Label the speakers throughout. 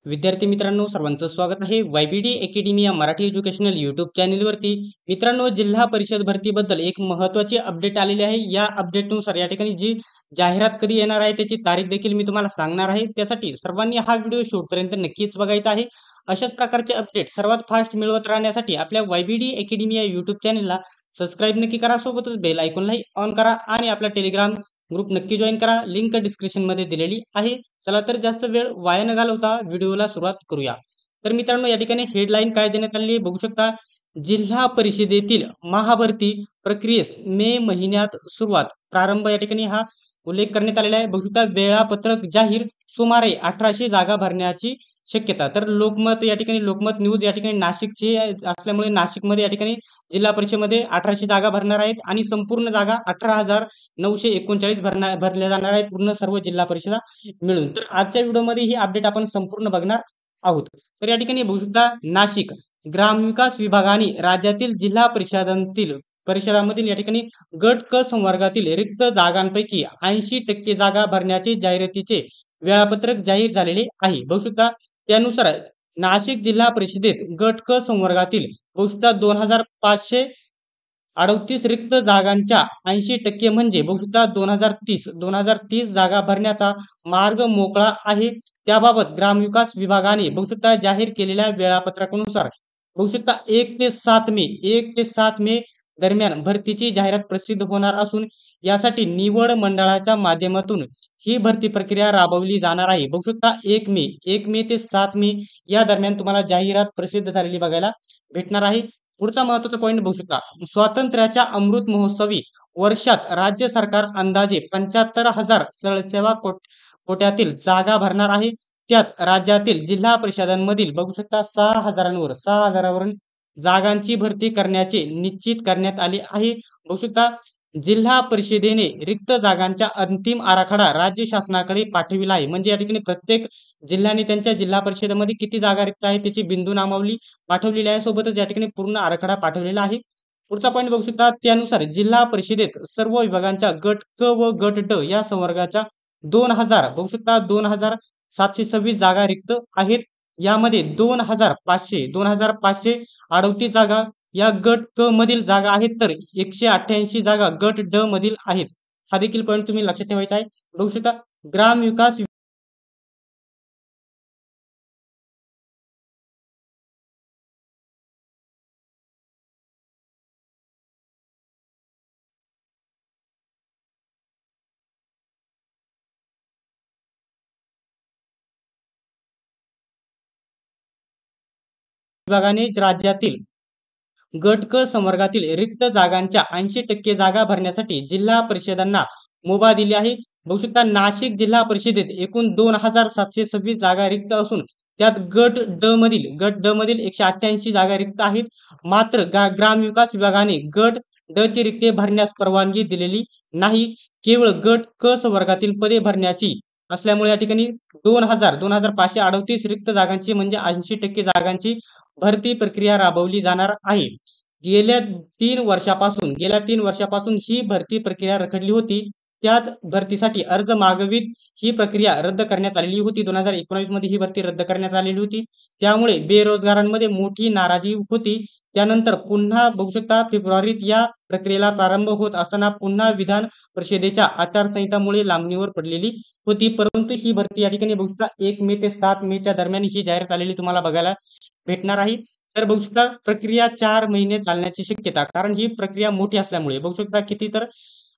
Speaker 1: विद्यार्थी मित्रांनो सर्वांचं स्वागत आहे YBD अकॅडमी या मराठी एज्युकेशनल यूट्यूब चॅनलवरती। मित्रांनो, जिल्हा परिषद भरतीबद्दल एक महत्त्वाची अपडेट आलेली आहे। या अपडेटनुसार या ठिकाणी जी जाहिरात कधी येणार आहे त्याची तारीख देखील मी तुम्हाला सांगणार आहे। त्यासाठी सर्वांनी हा व्हिडिओ शेवटपर्यंत नक्कीच बघायचा आहे। अशाच प्रकारचे अपडेट सर्वात फास्ट मिळवत राहण्यासाठी आपल्या YBD अकॅडमी या यूट्यूब चॅनलला सबस्क्राईब नक्की करा, सोबतच बेल आयकॉनलाही ऑन करा आणि आपला टेलिग्राम ग्रुप नक्की जॉइन करा, लिंक डिस्क्रिप्शन मध्ये दिलेली आहे। चला तर जास्त वेळ वाया न घालवता व्हिडिओला सुरुवात करूया। तर मित्रांनो, या ठिकाणी हेडलाईन काय देण्यात आली आहे बघू शकता। जिल्हा परिषदेतील महाभरती प्रक्रियेस मे महिन्यात सुरुवात, प्रारंभ या ठिकाणी हा उल्लेख करण्यात आलेला आहे। बघू शकता वेळापत्रक जाहीर, सुमारे 1800 जागा भरण्याची शक्यता। तर लोकमत या ठिकाणी लोकमत न्यूज या ठिकाणी नाशिकची असल्यामुळे नाशिकमध्ये या ठिकाणी जिल्हा परिषदेमध्ये 1800 जागा भरणार आहेत आणि संपूर्ण जागा 18,939 भरल्या जाणार आहेत पूर्ण सर्व जिल्हा परिषदा मिळून। तर आजच्या व्हिडिओमध्ये ही अपडेट आपण संपूर्ण बघणार आहोत। तर या ठिकाणी बघू शकता नाशिक ग्रामविकास विभागाने राज्यातील जिल्हा परिषदांमधील या ठिकाणी गट क संवर्गातील रिक्त जागांपैकी 80% जागा भरण्याचे जाहिरातीचे वेळापत्रक जाहीर झालेले आहे। बघू शकता त्यानुसार नाशिक जिल्हा परिषदेत गट क संवर्गातील बघू शकता 2538 रिक्त जागांच्या 80% म्हणजे बघू शकता 2030 जागा भरण्याचा मार्ग मोकळा आहे। त्याबाबत ग्रामविकास विभागाने बघू शकता जाहीर केलेल्या वेळापत्रकानुसार बघू शकता 1 ते 7 मे दरम्यान भरतीची जाहिरात प्रसिद्ध होणार असून यासाठी निवड मंडळाच्या माध्यमातून ही भरती प्रक्रिया राबवली जाणार आहे। बघू शकता 1 मे ते 7 मे या दरम्यान तुम्हाला जाहिरात प्रसिद्ध झालेली बघायला भेटणार आहे। पुढचा महत्त्वाचा पॉईंट बघू शकता, स्वातंत्र्याच्या अमृत महोत्सवी वर्षात राज्य सरकार अंदाजे 75,000 सरसेवा कोट्यातील जागा भरणार आहे। त्यात राज्यातील जिल्हा परिषदांमधील बघू शकता 6,000वरून जागांची भरती करण्याचे निश्चित करण्यात आले आहे। बघू शकता जिल्हा परिषदेने रिक्त जागांचा अंतिम आराखडा राज्य शासनाकडे पाठविला आहे। म्हणजे या ठिकाणी प्रत्येक जिल्ह्याने त्यांच्या जिल्हा परिषदेमध्ये किती जागा रिक्त आहे त्याची बिंदू नामावली पाठवलेली आहे, सोबतच या ठिकाणी पूर्ण आराखडा पाठवलेला आहे। पुढचा पॉईंट बघू शकता, त्यानुसार जिल्हा परिषदेत सर्व विभागांच्या गट क व गट ड या संवर्गाच्या 2000 बघू शकता 2726 जागा रिक्त आहेत। यामध्ये 2538 जागा या गट क मधील जागा आहेत, तर 188 जागा गट ड मधील आहेत। हा देखील पॉईंट तुम्ही लक्षात ठेवायचा आहे। बघू शकता ग्रामविकास विभागाने राज्यातील गट क संवर्गातील रिक्त जागांच्या 80% जागा भरण्यासाठी जिल्हा परिषदांना मुभा दिली आहे। बघू शकता नाशिक जिल्हा परिषदेत एकूण 2726 जागा रिक्त असून त्यात गट ड मधील 188 जागा रिक्त आहेत। मात्र ग्रामविकास विभागाने गट ड ची रिक्ते भरण्यास परवानगी दिलेली नाही, केवळ गट क संवर्गातील पदे भरण्याची असल्यामुळे या ठिकाणी 2538 रिक्त जागांची म्हणजे 80% जागांची भरती प्रक्रिया राबवली जाणार आहे। गेल्या 3 वर्षापासून ही भरती प्रक्रिया रखडली होती। त्यात भरतीसाठी अर्ज मागवीत ही प्रक्रिया रद्द करण्यात आलेली होती। 2019 मध्ये ही भरती रद्द करण्यात आलेली होती। त्यामुळे बेरोजगारांमध्ये मोठी नाराजी होती। त्यानंतर पुन्हा बघू शकता फेब्रुवारीत या प्रक्रियेला प्रारंभ होत असताना पुन्हा विधान परिषदेच्या आचारसंहितामुळे लांबणीवर पडलेली होती। परंतु ही भरती या ठिकाणी बघू शकता 1 मे ते 7 मेच्या दरम्यान ही जाहिरात आलेली तुम्हाला बघायला भेटणार आहे। तर बघू शकता प्रक्रिया 4 महिने चालण्याची शक्यता, कारण ही प्रक्रिया मोठी असल्यामुळे। बघू शकता किती, तर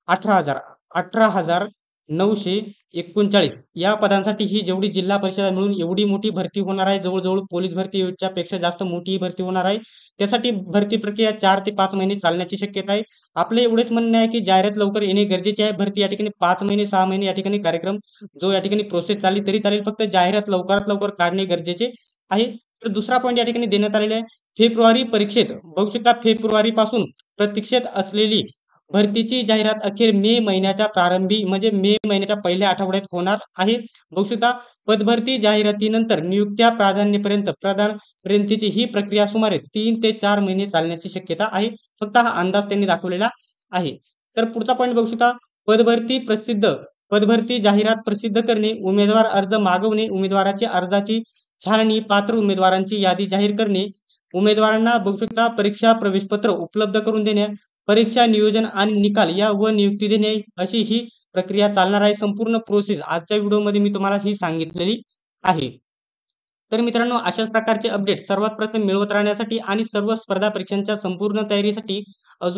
Speaker 1: 18,939 या पदांसाठी ही जेवढी जिल्हा परिषद मिळून एवढी मोठी भरती होणार आहे। जवळजवळ पोलीस भरतीच्या पेक्षा जास्त मोठी ही भरती होणार आहे। त्यासाठी भरती प्रक्रिया 4 ते 5 महिने चालण्याची शक्यता आहे। आपले एवढेच म्हणणे आहे की जाहिरात लवकर येणे गरजेचे आहे। भरती या ठिकाणी 5 महिने 6 महिने या ठिकाणी कार्यक्रम जो या ठिकाणी प्रोसेस चालली तरी चालेल, फक्त जाहिरात लवकरात लवकर काढणे गरजेचे आहे। तर दुसरा पॉईंट या ठिकाणी देण्यात आलेला आहे, फेब्रुवारी परीक्षेत बघू शकता फेब्रुवारी पासून प्रतीक्षेत असलेली भरतीची जाहिरात अखेर मे महिन्याच्या प्रारंभी म्हणजे मे महिन्याच्या पहिल्या आठवड्यात होणार आहे। बघू शकता पदभरती जाहिरातीनंतर नियुक्त्या प्रदानपर्यंतची ही प्रक्रिया सुमारे 3 ते 4 महिने चालण्याची शक्यता आहे। फक्त हा अंदाज त्यांनी दाखवलेला आहे। तर पुढचा पॉईंट बघू शकता, पदभरती जाहिरात प्रसिद्ध करणे, उमेदवार अर्ज मागवणे, उमेदवाराची अर्जाची छाननी, पात्र उमेदवारांची यादी जाहीर करणे, उमेदवारांना बघू शकता परीक्षा प्रवेशपत्र उपलब्ध करून देणे, परीक्षा नियोजन आणि निकाल या व नियुक्ती देणे, अशी ही प्रक्रिया चालणार आहे. संपूर्ण प्रोसेस आजच्या व्हिडिओमध्ये मी तुम्हाला ही सांगितलेली आहे. तर मित्रांनो, अशाच प्रकारचे अपडेट सर्वात प्रथम मिळवत राहण्यासाठी आणि सर्व स्पर्धा परीक्षांच्या संपूर्ण तयारीसाठी अजून